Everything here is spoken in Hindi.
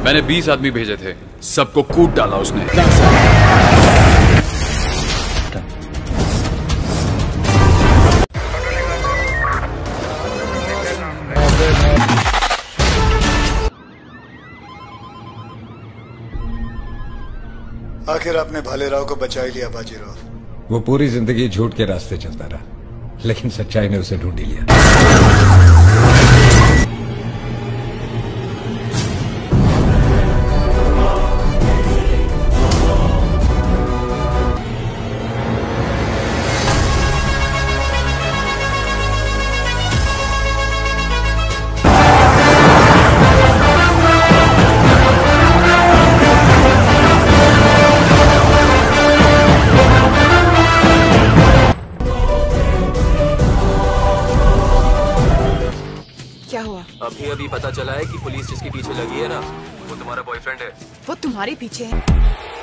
मैंने 20 आदमी भेजे थे, सबको कूट डाला उसने। आखिर आपने भालेराव को बचा ही लिया बाजीराव। वो पूरी जिंदगी झूठ के रास्ते चलता रहा, लेकिन सच्चाई ने उसे ढूंढ ही लिया। क्या हुआ? अभी पता चला है कि पुलिस जिसके पीछे लगी है ना, वो तुम्हारा बॉयफ्रेंड है। वो तुम्हारे पीछे है?